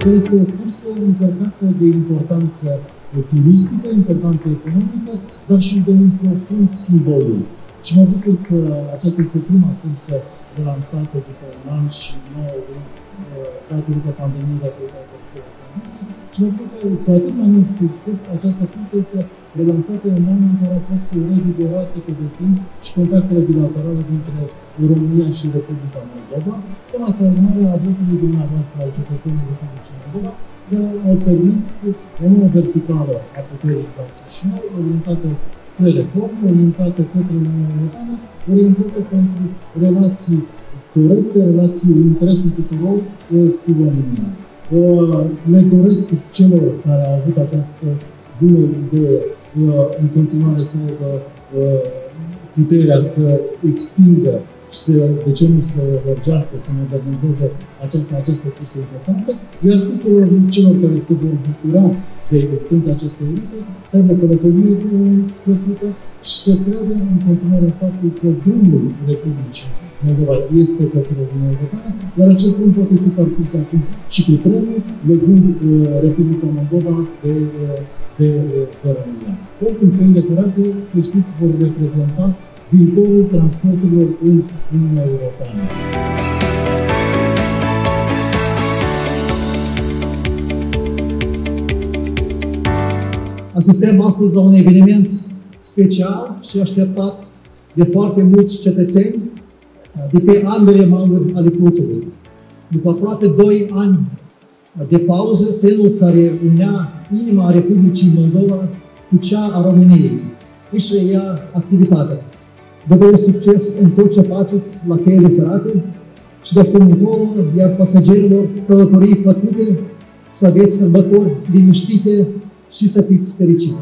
care este o cursă încărcată de importanță turistică, importanță economică, dar și de un profund simbolism. Și mă bucur că aceasta este prima cursă lansată după un an și 9 luni, datorită pandemiei, datorită condiții. Și mă bucur că cu atât mai mult cu cât această cursă este relansată în anul în care a fost revigorată pe deplin și contactele bilaterale dintre România și Republica Moldova, tema ca urmare a votului dumneavoastră al cetățenilor Republicii Moldova, care au permis o nouă verticală a puterii la Chișinău, orientată spre reforme, orientată către Uniunea Europeană, orientată pentru relații corecte, relații în interesul tuturor cu România. Le doresc celor care au avut această bună idee în continuare să aibă puterea să extindă și să, de ce nu, să lărgească, să modernizeze această cursă importantă, iar tuturor celor care se vor bucura de existența acestei rute, să aibă călătorie plăcută și să creadă în continuare în faptul că drumul Republicii Moldova este către Uniunea Europeană, iar acest drum poate fi parcurs acum și cu trenul, legând Republica Moldova de România. Oricum, căile ferate, să știți, vor reprezenta viitorul transporturilor în Uniunea Europeană. Asistăm astăzi la un eveniment special și așteptat de foarte mulți cetățeni de pe ambele maluri ale Prutului. După aproape 2 ani de pauză, trenul care unea inima Republicii Moldova cu cea a României își reia activitatea. Vă doresc succes în tot ce faceți la căile ferate și de acum încolo, iar pasagerilor călătorii plăcute, să aveți sărbători liniștite și să fiți fericiți.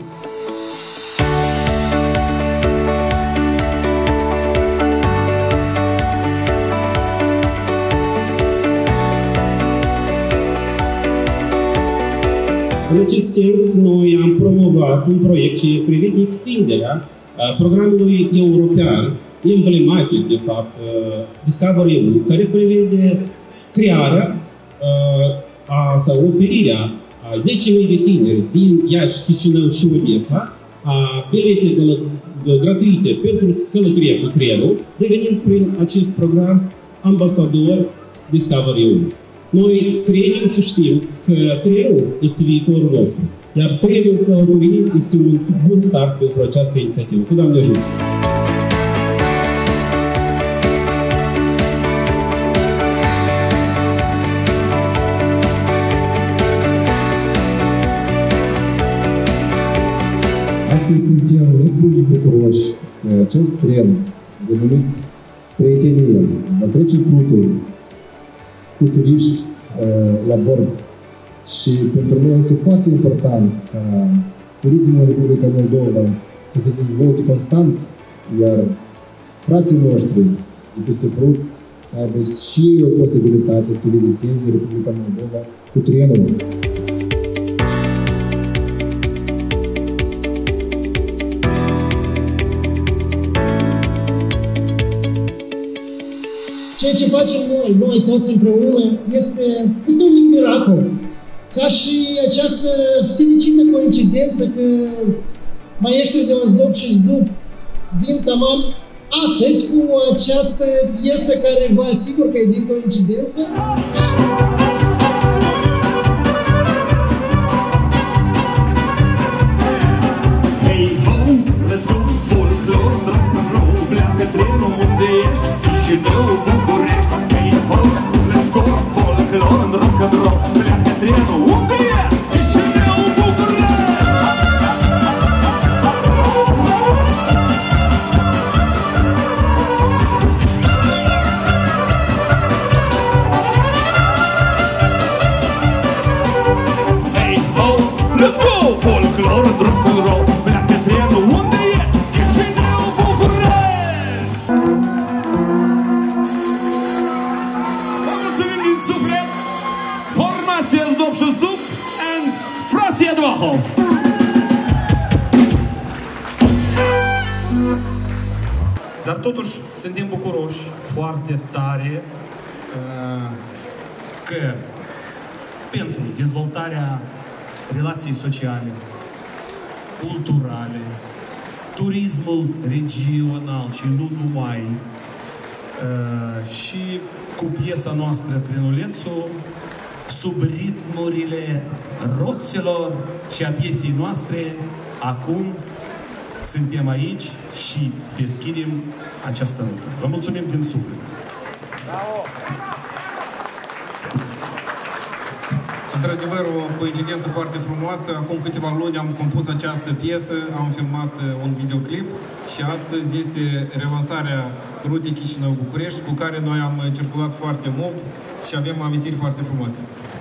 În acest sens, noi am promovat un proiect ce prevede extinderea programului european, emblematic, de fapt, Discover EU, care prevede crearea sau oferirea a 10.000 de tineri din Iași, Chișinău și Odessa a bilete gratuite pentru călătorie cu trenul, devenind prin acest program ambasador Discover EU. Noi credem și știm că trenul este viitorul nostru, iar trenul călătoriei este un bun start pentru această inițiativă. Cu Doamne ajută! Astăzi suntem nespus bucuroși că acest tren, denumit Prietenie, va trece Prutul cu turiști la bord. Și pentru noi este foarte important ca turismul în Republica Moldova să se dezvolte constant, iar frații noștri de peste Prut să aibă și o posibilitate să viziteze Republica Moldova cu trenul. Ceea ce facem noi toți împreună, este un mic miracol. Ca și această fericită coincidență că maestrii de Ozdob și Zdub vin taman astăzi cu această piesă care vă asigur că e din coincidență. Hey ho, let's go, folklor, rock'n'roll, pleacă trenul unde ești, Chișinău, București. Hey ho, let's go, folklor, rock'n'roll, pleacă trenul unde ești, Chișinău, București. Hey ho, let's go, folklor, rock'n'roll, pleacă trenul unde ești, Chișinău, București. Vă mulțumim din suflet, formația Ozdob și Zdub and frații Advahov. Dar totuși suntem bucuroși foarte tare că pentru dezvoltarea relației sociale, culturale, turismul regional și nu numai, și cu piesa noastră Trinulețul, sub ritmurile roților și a piesei noastre, acum suntem aici și deschidem această notă. Vă mulțumim din suflet! Bravo! Într-adevăr, o coincidență foarte frumoasă. Acum câteva luni am compus această piesă, am filmat un videoclip și astăzi este relansarea rutei Chișinău-București, cu care noi am circulat foarte mult și avem amintiri foarte frumoase.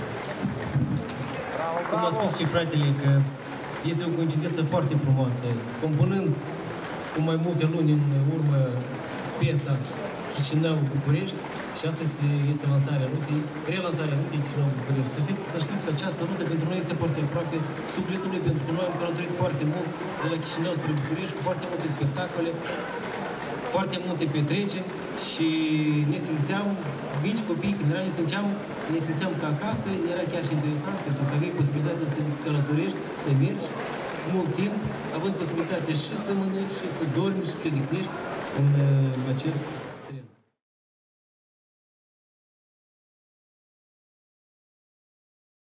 Cum a spus și fratele, că este o coincidență foarte frumoasă. Compunând cu mai multe luni în urmă piesa Chișinău-București, și astăzi este relansarea rutei Chișinău-București. Să știți că această rută pentru noi este foarte aproape sufletului, pentru că noi am călătorit foarte mult de la Chișinău spre București, cu foarte multe spectacole, foarte multe petreceri și ne simțeam mici copii, când eram, ne simțeam ca acasă, era chiar și interesant, pentru că aveai posibilitatea să călătorești, să mergi mult timp, având posibilitatea și să mănânci, și să dormi, și să te odihnești în acest